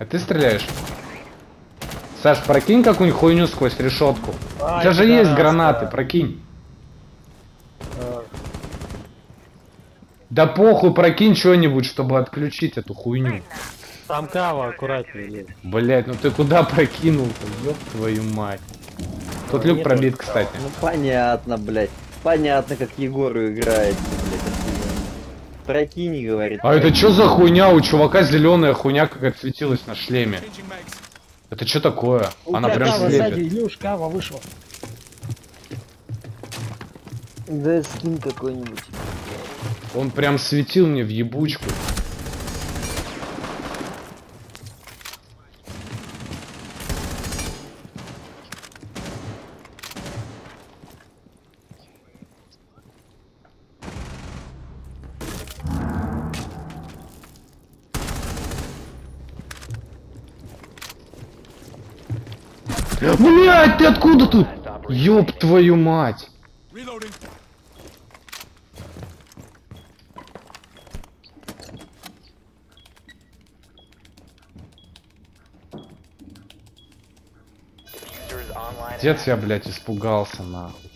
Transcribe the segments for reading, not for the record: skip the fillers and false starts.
А ты стреляешь? Саш, прокинь какую-нибудь хуйню сквозь решетку. У тебя же есть гранаты, прокинь. Да похуй, прокинь что-нибудь, чтобы отключить эту хуйню. Там кава аккуратнее. Блять, ну ты куда прокинул-то, ёб твою мать. Тут люк пробит, кстати. Ну понятно, блядь. Понятно, как Егору играет, блядь. Прокинь, говорит. А это что за хуйня? У чувака зеленая хуйня, как отсветилась на шлеме. Это что такое? Она прям Кава сзади, слепит. Илюш, кава вышла. Да скин какой-нибудь. Он прям светил мне в ебучку. Блять, ты откуда тут? Ёб твою мать. Дед я, блядь, испугался, нахуй.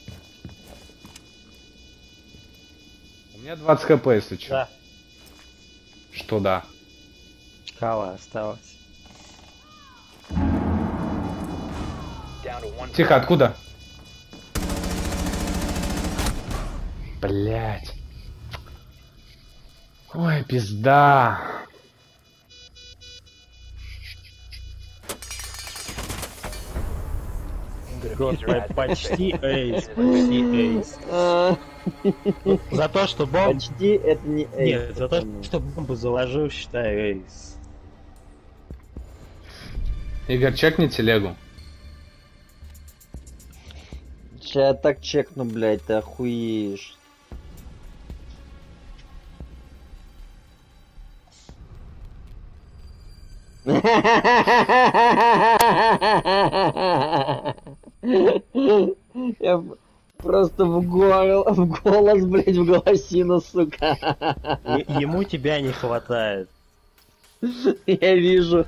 У меня 20 хп, если чё. Да. Что да? Кава осталась. Тихо, откуда? Блять. Ой, пизда. Почти эйс, почти эйс. За то, что бомб... Почти это не эйс. Нет, за то, что бомбу заложил, считай эйс. Игорь, чекни телегу. Сейчас я так чекну, блядь, ты охуеешь. Я просто в голос, блядь, в голосину, сука. Ему тебя не хватает. Я вижу.